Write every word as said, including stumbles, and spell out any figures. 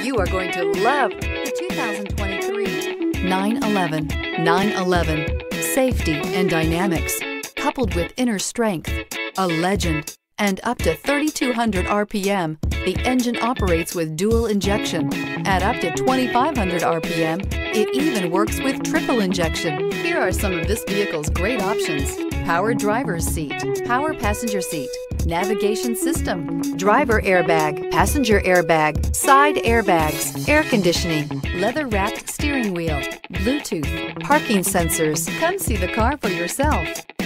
You are going to love the two thousand twenty-three nine eleven. nine eleven. Safety and dynamics, coupled with inner strength, a legend, and up to thirty-two hundred R P M, the engine operates with dual injection. At up to twenty-five hundred R P M, it even works with triple injection. Here are some of this vehicle's great options: power driver's seat, power passenger seat, navigation system, driver airbag, passenger airbag, side airbags, air conditioning, leather-wrapped steering wheel, Bluetooth, parking sensors. Come see the car for yourself.